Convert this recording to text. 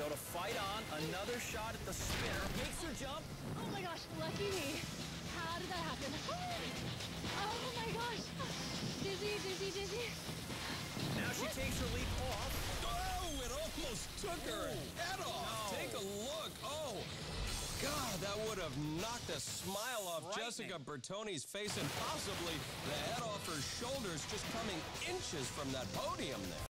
So to fight on, another shot at the spinner. Makes her jump. Oh my gosh, lucky me. How did that happen? Oh my gosh. Dizzy, dizzy, dizzy. Now she takes her leap off. Oh, it almost took her head off. No. Take a look. Oh, God, that would have knocked a smile off Frightening. Jessica Bertoni's face and possibly the head off her shoulders, just coming inches from that podium there.